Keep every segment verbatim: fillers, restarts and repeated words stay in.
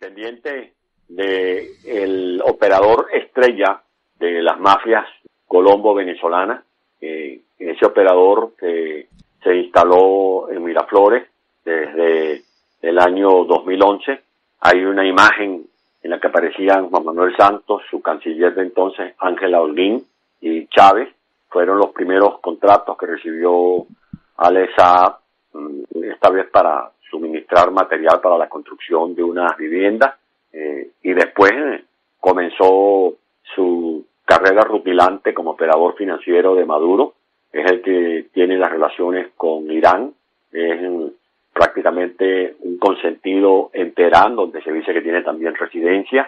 descendiente de el operador estrella de las mafias colombo-venezolanas, eh, ese operador que se instaló en Miraflores desde el año dos mil once. Hay una imagen en la que aparecían Juan Manuel Santos, su canciller de entonces, Ángela Holguín y Chávez. Fueron los primeros contratos que recibió Alex Saab, esta vez para suministrar material para la construcción de unas viviendas, eh, y después eh, comenzó su carrera rutilante como operador financiero de Maduro. Es el que tiene las relaciones con Irán, es eh, prácticamente un consentido en Teherán, donde se dice que tiene también residencia.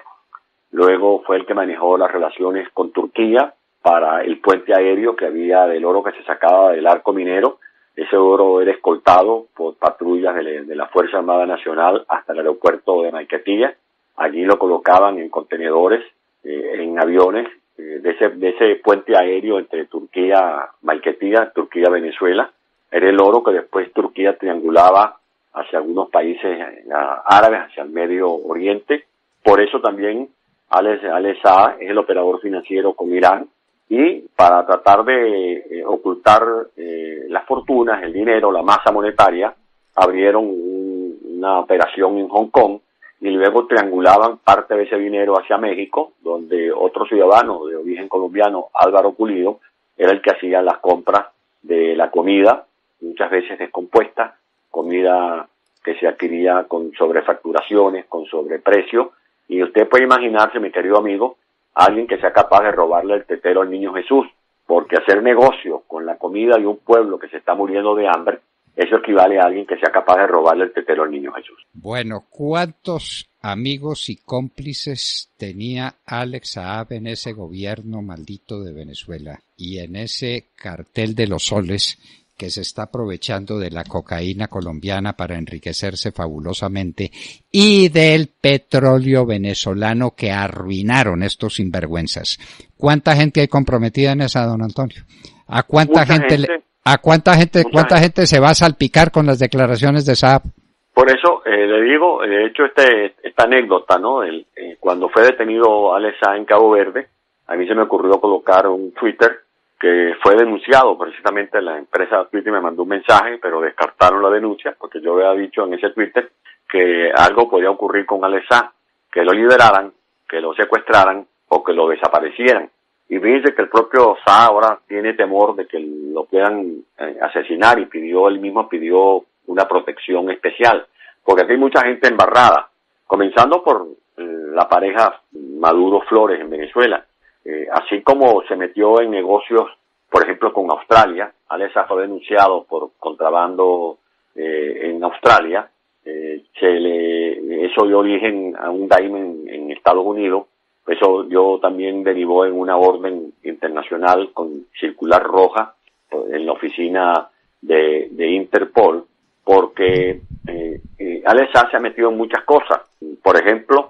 Luego fue el que manejó las relaciones con Turquía para el puente aéreo que había del oro que se sacaba del arco minero. Ese oro era escoltado por patrullas de, le, de la Fuerza Armada Nacional hasta el aeropuerto de Maiquetía. Allí lo colocaban en contenedores, eh, en aviones, eh, de, ese, de ese puente aéreo entre Turquía, Maiquetía, Turquía, Venezuela. Era el oro que después Turquía triangulaba hacia algunos países eh, árabes, hacia el Medio Oriente. Por eso también Alex, Alex Saab es el operador financiero con Irán. Y para tratar de eh, ocultar eh, las fortunas, el dinero, la masa monetaria, abrieron un, una operación en Hong Kong y luego triangulaban parte de ese dinero hacia México, donde otro ciudadano de origen colombiano, Álvaro Pulido, era el que hacía las compras de la comida, muchas veces descompuesta, comida que se adquiría con sobrefacturaciones, con sobreprecio, y usted puede imaginarse, mi querido amigo, alguien que sea capaz de robarle el tetero al niño Jesús, porque hacer negocio con la comida de un pueblo que se está muriendo de hambre, eso equivale a alguien que sea capaz de robarle el tetero al niño Jesús. Bueno, ¿cuántos amigos y cómplices tenía Alex Saab en ese gobierno maldito de Venezuela y en ese cartel de los soles que se está aprovechando de la cocaína colombiana para enriquecerse fabulosamente y del petróleo venezolano que arruinaron estos sinvergüenzas? ¿Cuánta gente hay comprometida en esa, don Antonio? ¿A cuánta Mucha gente, gente le, a cuánta gente, cuánta gente. gente se va a salpicar con las declaraciones de Saab? Por eso eh, le digo, de hecho, este, esta anécdota, ¿no? El, eh, cuando fue detenido Alex Saab en Cabo Verde, a mí se me ocurrió colocar un Twitter que fue denunciado precisamente. La empresa Twitter me mandó un mensaje, pero descartaron la denuncia, porque yo había dicho en ese Twitter que algo podía ocurrir con Alex Saab, que lo liberaran, que lo secuestraran o que lo desaparecieran. Y fíjense que el propio Saab ahora tiene temor de que lo puedan eh, asesinar, y pidió, él mismo pidió una protección especial, porque aquí hay mucha gente embarrada, comenzando por eh, la pareja Maduro-Flores en Venezuela. Eh, así como se metió en negocios, por ejemplo, con Australia. Alex Saab fue denunciado por contrabando eh, en Australia. Eh, se le, eso dio origen a un daim en, en Estados Unidos. Eso dio también derivó en una orden internacional con circular roja en la oficina de, de Interpol, porque eh, eh, Alex Saab se ha metido en muchas cosas. Por ejemplo,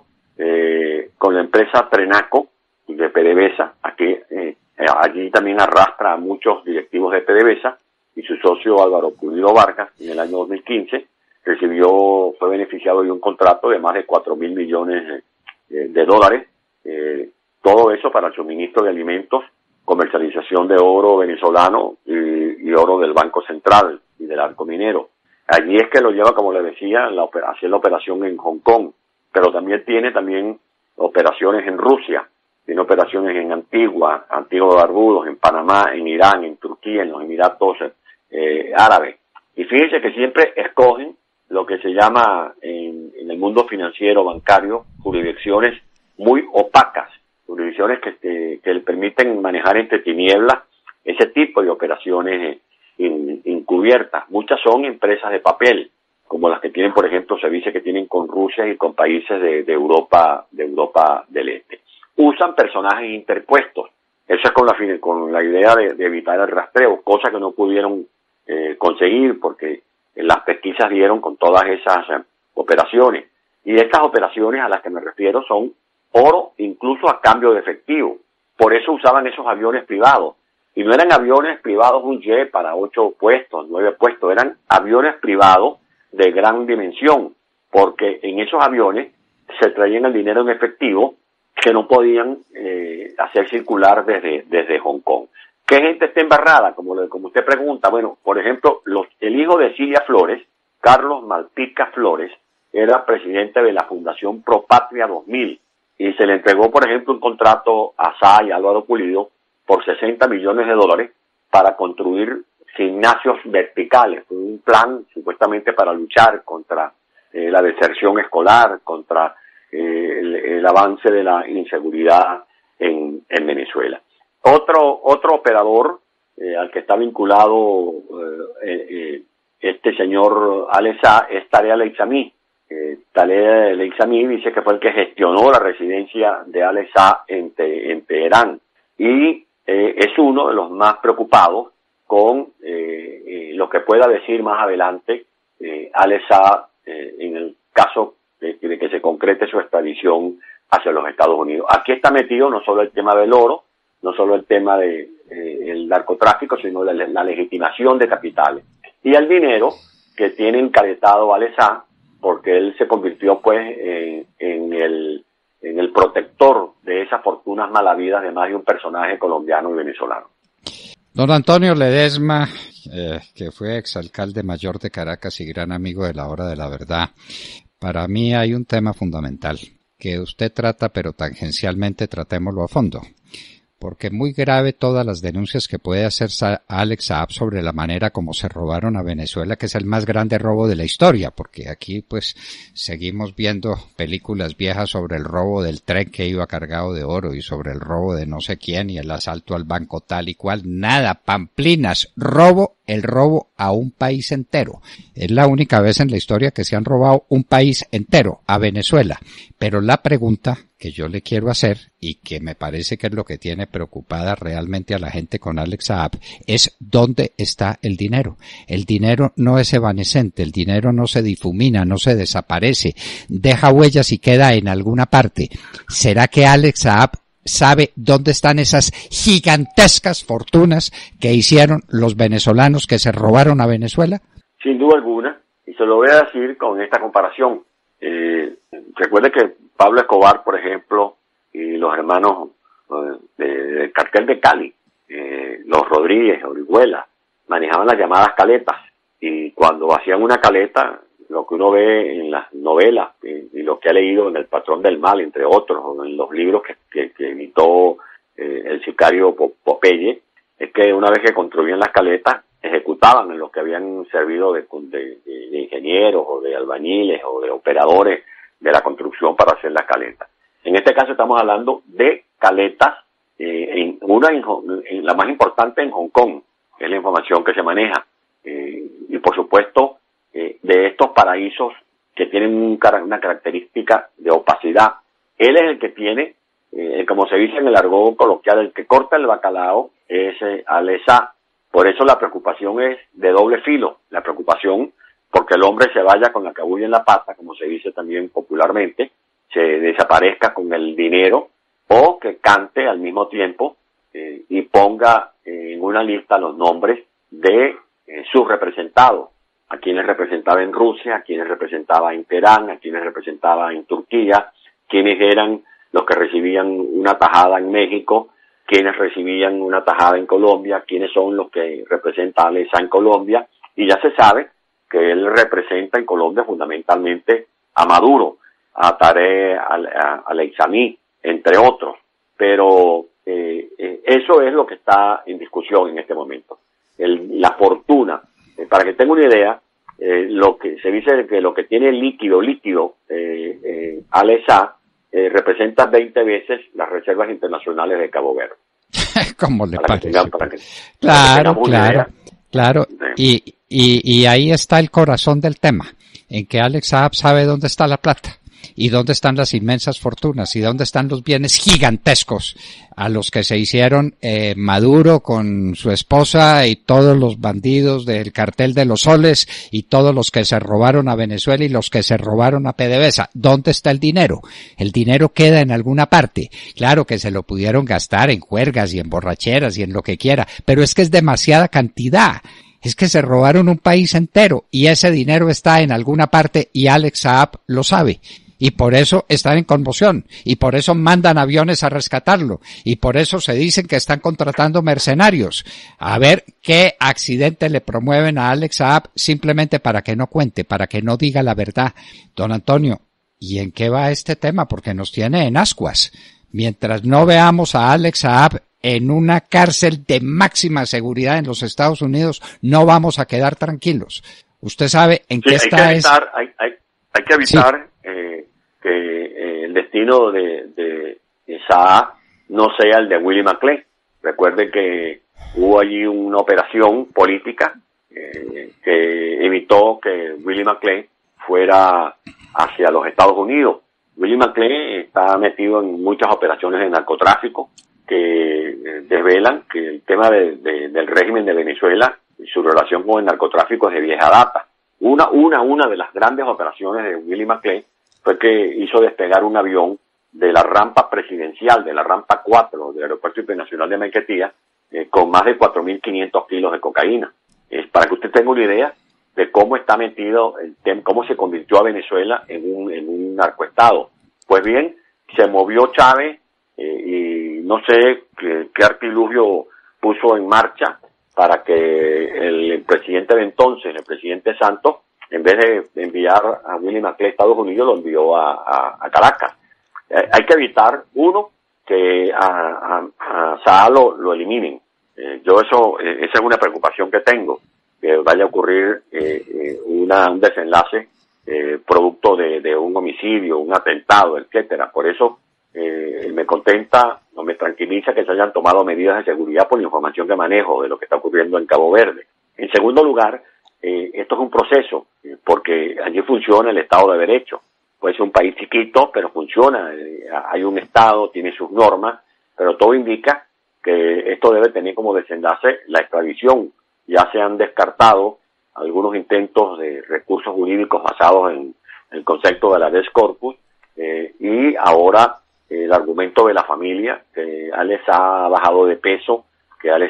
eh, con la empresa Trenaco de PDVSA, aquí, eh, allí también arrastra a muchos directivos de PDVSA, y su socio Álvaro Pulido Vargas en el año dos mil quince recibió, fue beneficiado de un contrato de más de cuatro mil millones eh, de dólares, eh, todo eso para el suministro de alimentos, comercialización de oro venezolano y, y oro del Banco Central y del arco minero. Allí es que lo lleva, como le decía, la, hacer la operación en Hong Kong, pero también tiene también operaciones en Rusia. Tiene operaciones en Antigua, Antigua de Barbudos, en Panamá, en Irán, en Turquía, en los Emiratos eh, Árabes. Y fíjense que siempre escogen lo que se llama en, en el mundo financiero bancario jurisdicciones muy opacas, jurisdicciones que, que, que le permiten manejar entre tinieblas ese tipo de operaciones in, encubiertas. Muchas son empresas de papel, como las que tienen, por ejemplo, se dice que tienen con Rusia y con países de, de Europa, de Europa del Este. Usan personajes interpuestos. Eso es con la, con la idea de, de evitar el rastreo, cosa que no pudieron eh, conseguir porque las pesquisas dieron con todas esas eh, operaciones. Y estas operaciones a las que me refiero son oro incluso a cambio de efectivo. Por eso usaban esos aviones privados. Y no eran aviones privados, un jet para ocho puestos, nueve puestos, eran aviones privados de gran dimensión, porque en esos aviones se traían el dinero en efectivo que no podían eh, hacer circular desde, desde Hong Kong. ¿Qué gente está embarrada? Como, lo, como usted pregunta, bueno, por ejemplo, los, el hijo de Cilia Flores, Carlos Malpica Flores, era presidente de la Fundación Pro Patria dos mil y se le entregó, por ejemplo, un contrato a S A y a Álvaro Pulido por sesenta millones de dólares para construir gimnasios verticales, un plan supuestamente para luchar contra eh, la deserción escolar, contra eh, el, el avance de la inseguridad en, en Venezuela. Otro otro operador eh, al que está vinculado eh, eh, este señor Alex Saab es Tarek al-Haythami. Eh, Tarek al-Haythami dice que fue el que gestionó la residencia de Alex Saab en, te, en Teherán y eh, es uno de los más preocupados con eh, eh, lo que pueda decir más adelante eh, Alex Saab eh, en el caso de, de que se concrete su extradición hacia los Estados Unidos. Aquí está metido no solo el tema del oro, no solo el tema de eh, el narcotráfico, sino la, la legitimación de capitales y el dinero que tiene encaretado Alex Saab, porque él se convirtió pues en, en el en el protector de esas fortunas malavidas de más de un personaje colombiano y venezolano. Don Antonio Ledesma, eh, que fue exalcalde mayor de Caracas y gran amigo de la Hora de la Verdad, para mí hay un tema fundamental que usted trata, pero tangencialmente tratémoslo a fondo. Porque muy grave todas las denuncias que puede hacer Alex Saab sobre la manera como se robaron a Venezuela, que es el más grande robo de la historia, porque aquí pues seguimos viendo películas viejas sobre el robo del tren que iba cargado de oro y sobre el robo de no sé quién y el asalto al banco tal y cual. Nada, pamplinas, robo, el robo a un país entero. Es la única vez en la historia que se han robado un país entero, a Venezuela. Pero la pregunta que yo le quiero hacer y que me parece que es lo que tiene preocupada realmente a la gente con Alex Saab es ¿dónde está el dinero? El dinero no es evanescente, el dinero no se difumina, no se desaparece, deja huellas y queda en alguna parte. ¿Será que Alex Saab sabe dónde están esas gigantescas fortunas que hicieron los venezolanos que se robaron a Venezuela? Sin duda alguna, y se lo voy a decir con esta comparación. Eh, recuerde que Pablo Escobar, por ejemplo, y los hermanos eh, de, del cartel de Cali, eh, los Rodríguez, Orihuela, manejaban las llamadas caletas, y cuando hacían una caleta, lo que uno ve en las novelas y, y lo que ha leído en El Patrón del Mal, entre otros, o en los libros que, que, que editó eh, el sicario Popeye, es que una vez que construían las caletas, ejecutaban en los que habían servido de, de, de ingenieros o de albañiles o de operadores de la construcción para hacer las caletas. En este caso estamos hablando de caletas, eh, en una en, en la más importante en Hong Kong, que es la información que se maneja, eh, y por supuesto eh, de estos paraísos que tienen un, una característica de opacidad. Él es el que tiene, eh, como se dice en el argot coloquial, el que corta el bacalao es eh, Alex Saab. Por eso la preocupación es de doble filo, la preocupación porque el hombre se vaya con la cabulla en la pata, como se dice también popularmente, se desaparezca con el dinero, o que cante al mismo tiempo eh, y ponga eh, en una lista los nombres de eh, sus representados, a quienes representaba en Rusia, a quienes representaba en Teherán, a quienes representaba en Turquía, quienes eran los que recibían una tajada en México, quienes recibían una tajada en Colombia, quiénes son los que representan a Alex Saab en Colombia, y ya se sabe que él representa en Colombia fundamentalmente a Maduro, a Tarek al-Haythami, entre otros, pero eh, eh, eso es lo que está en discusión en este momento. El, la fortuna, eh, para que tenga una idea, eh, lo que se dice que lo que tiene líquido, líquido, eh, eh, Alex Saab, eh, representa veinte veces las reservas internacionales de Cabo Verde. ¿Cómo le para parece? Que tengan, para que, claro, para que claro, claro. Sí. Y, y, y ahí está el corazón del tema, en que Alex Saab sabe dónde está la plata. ¿Y dónde están las inmensas fortunas? ¿Y dónde están los bienes gigantescos a los que se hicieron eh, Maduro con su esposa y todos los bandidos del cartel de los soles y todos los que se robaron a Venezuela y los que se robaron a PDVSA? ¿Dónde está el dinero? El dinero queda en alguna parte. Claro que se lo pudieron gastar en juergas y en borracheras y en lo que quiera, pero es que es demasiada cantidad. Es que se robaron un país entero y ese dinero está en alguna parte y Alex Saab lo sabe. Y por eso están en conmoción, y por eso mandan aviones a rescatarlo, y por eso se dicen que están contratando mercenarios. A ver qué accidente le promueven a Alex Saab simplemente para que no cuente, para que no diga la verdad. Don Antonio, ¿y en qué va este tema? Porque nos tiene en ascuas. Mientras no veamos a Alex Saab en una cárcel de máxima seguridad en los Estados Unidos, no vamos a quedar tranquilos. Usted sabe en sí, qué hay está... Que evitar, es... hay, hay, hay que evitar... Sí. Eh, que eh, el destino de, de, de Saab no sea el de Willie McLean. Recuerde que hubo allí una operación política eh, que evitó que Willie McLean fuera hacia los Estados Unidos. Willie McLean está metido en muchas operaciones de narcotráfico que eh, desvelan que el tema de, de, del régimen de Venezuela y su relación con el narcotráfico es de vieja data. Una, una, una de las grandes operaciones de Willie McLean fue que hizo despegar un avión de la rampa presidencial, de la rampa cuatro del Aeropuerto Internacional de Maiquetía, eh, con más de cuatro mil quinientos kilos de cocaína. Es para que usted tenga una idea de cómo está metido, el tem- cómo se convirtió a Venezuela en un, en un narcoestado. Pues bien, se movió Chávez eh, y no sé qué, qué artilugio puso en marcha para que el presidente de entonces, el presidente Santos, en vez de enviar a Willie McLean a Estados Unidos, lo envió a, a, a Caracas. Eh, hay que evitar, uno, que a, a, a Saab lo, lo eliminen. Eh, yo eso, eh, esa es una preocupación que tengo, que vaya a ocurrir eh, eh, una, un desenlace eh, producto de, de un homicidio, un atentado, etcétera. Por eso eh, me contenta o me tranquiliza que se hayan tomado medidas de seguridad por la información que manejo de lo que está ocurriendo en Cabo Verde. En segundo lugar, eh, esto es un proceso, eh, porque allí funciona el Estado de Derecho. Puede ser un país chiquito, pero funciona. Eh, hay un Estado, tiene sus normas, pero todo indica que esto debe tener como desenlace la extradición. Ya se han descartado algunos intentos de recursos jurídicos basados en el concepto de la habeas corpus, eh, y ahora eh, el argumento de la familia, que Alex ha bajado de peso, que Alex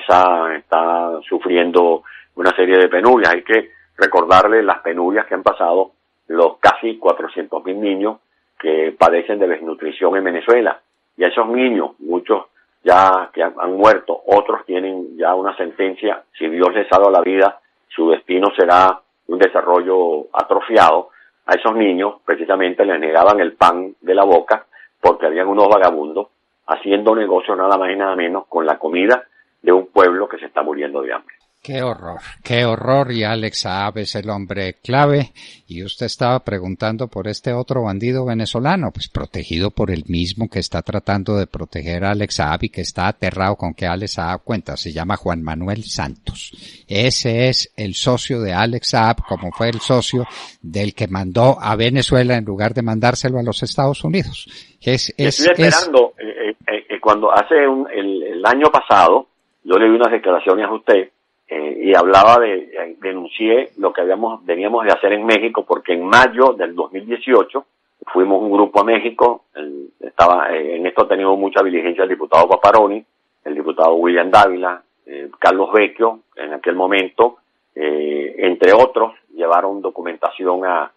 está sufriendo una serie de penurias. Hay que recordarle las penurias que han pasado los casi cuatrocientos mil niños que padecen de desnutrición en Venezuela. Y a esos niños, muchos ya que han, han muerto, otros tienen ya una sentencia. Si Dios les ha dado la vida, su destino será un desarrollo atrofiado. A esos niños precisamente les negaban el pan de la boca porque habían unos vagabundos haciendo negocio nada más y nada menos con la comida de un pueblo que se está muriendo de hambre. Qué horror, qué horror, y Alex Saab es el hombre clave, y usted estaba preguntando por este otro bandido venezolano, pues protegido por el mismo que está tratando de proteger a Alex Saab y que está aterrado con que Alex Saab cuenta, se llama Juan Manuel Santos. Ese es el socio de Alex Saab, como fue el socio del que mandó a Venezuela en lugar de mandárselo a los Estados Unidos. Es, es, Estoy esperando, es... eh, eh, eh, cuando hace un, el, el año pasado, yo le di unas declaraciones a usted, Eh, y hablaba de, eh, denuncié lo que habíamos, veníamos de hacer en México, porque en mayo del dos mil dieciocho fuimos un grupo a México, el, estaba, eh, en esto ha tenido mucha diligencia el diputado Paparoni, el diputado William Dávila, eh, Carlos Vecchio, en aquel momento, eh, entre otros, llevaron documentación a,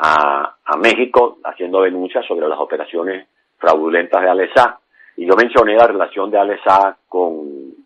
a, a México, haciendo denuncias sobre las operaciones fraudulentas de Alex Saab, y yo mencioné la relación de Alex Saab con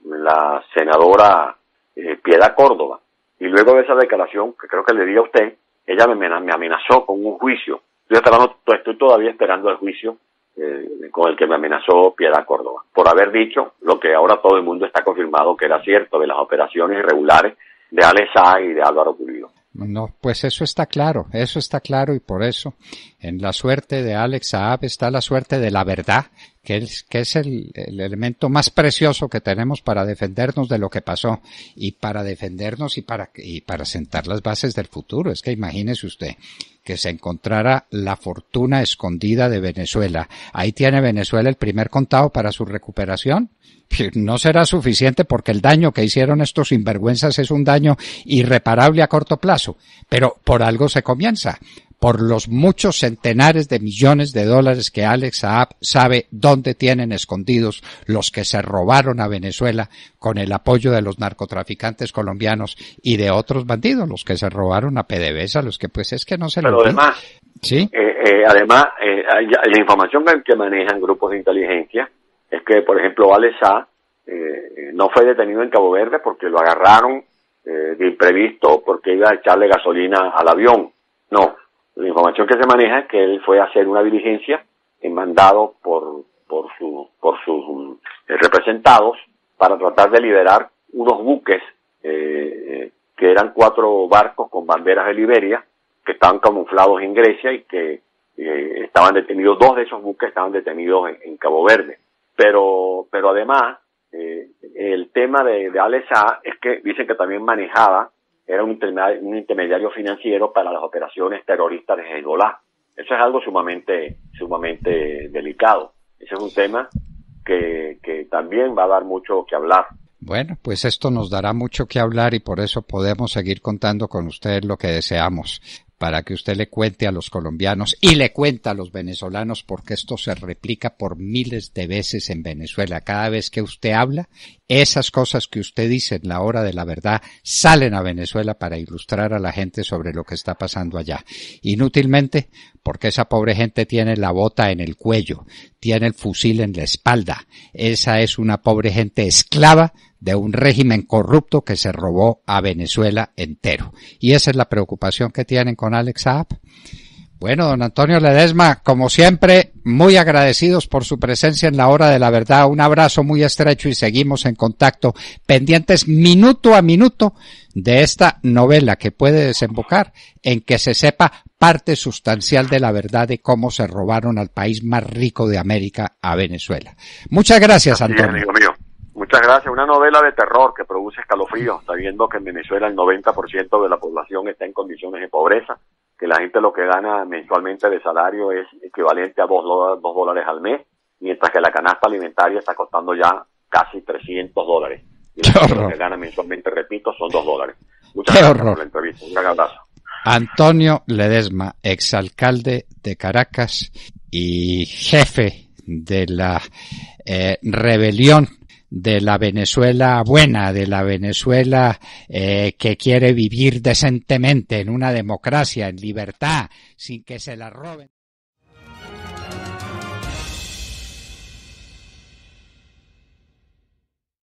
la senadora Eh, Piedad Córdoba, y luego de esa declaración que creo que le di a usted, ella me, me amenazó con un juicio. Yo estoy todavía esperando el juicio eh, con el que me amenazó Piedad Córdoba, por haber dicho lo que ahora todo el mundo está confirmado que era cierto, de las operaciones irregulares de Alex Saab y de Álvaro Pulido. No, pues eso está claro, eso está claro, y por eso en la suerte de Alex Saab está la suerte de la verdad, que es, que es el, el elemento más precioso que tenemos para defendernos de lo que pasó, y para defendernos y para, y para sentar las bases del futuro. Es que imagínese usted que se encontrara la fortuna escondida de Venezuela. Ahí tiene Venezuela el primer contado para su recuperación. No será suficiente porque el daño que hicieron estos sinvergüenzas es un daño irreparable a corto plazo, pero por algo se comienza. por los muchos centenares de millones de dólares que Alex Saab sabe dónde tienen escondidos los que se robaron a Venezuela con el apoyo de los narcotraficantes colombianos y de otros bandidos, los que se robaron a PDVSA, los que pues es que no se lo Pero además, ¿sí? eh, eh, además eh, la información que manejan grupos de inteligencia es que, por ejemplo, Alex Saab eh, no fue detenido en Cabo Verde porque lo agarraron eh, de imprevisto porque iba a echarle gasolina al avión. No. La información que se maneja es que él fue a hacer una diligencia en mandado por por su por sus um, representados para tratar de liberar unos buques eh, que eran cuatro barcos con banderas de Liberia que estaban camuflados en Grecia y que eh, estaban detenidos, dos de esos buques estaban detenidos en, en Cabo Verde. Pero pero además eh, el tema de, de Alex Saab es que dicen que también manejaba era un intermediario, un intermediario financiero para las operaciones terroristas de Hezbollah. Eso es algo sumamente, sumamente delicado. Ese es un tema que, que también va a dar mucho que hablar. Bueno, pues esto nos dará mucho que hablar y por eso podemos seguir contando con usted lo que deseamos, para que usted le cuente a los colombianos y le cuente a los venezolanos, porque esto se replica por miles de veces en Venezuela. Cada vez que usted habla, esas cosas que usted dice en la hora de la verdad salen a Venezuela para ilustrar a la gente sobre lo que está pasando allá. Inútilmente, porque esa pobre gente tiene la bota en el cuello, tiene el fusil en la espalda. Esa es una pobre gente esclava de un régimen corrupto que se robó a Venezuela entero. Y esa es la preocupación que tienen con Alex Saab. Bueno, don Antonio Ledesma, como siempre, muy agradecidos por su presencia en la hora de la verdad. Un abrazo muy estrecho y seguimos en contacto, pendientes minuto a minuto de esta novela que puede desembocar en que se sepa parte sustancial de la verdad de cómo se robaron al país más rico de América, a Venezuela. Muchas gracias, Antonio. Bien, amigo mío. Muchas gracias. Una novela de terror que produce escalofríos, sabiendo que en Venezuela el noventa por ciento de la población está en condiciones de pobreza, que la gente lo que gana mensualmente de salario es equivalente a dos dólares al mes, mientras que la canasta alimentaria está costando ya casi trescientos dólares. Y la gente lo que gana mensualmente, repito, son dos dólares. Muchas Qué gracias horror. por la entrevista. Un gran abrazo. Antonio Ledesma, exalcalde de Caracas y jefe de la eh, rebelión de la Venezuela buena, de la Venezuela eh, que quiere vivir decentemente en una democracia, en libertad, sin que se la roben.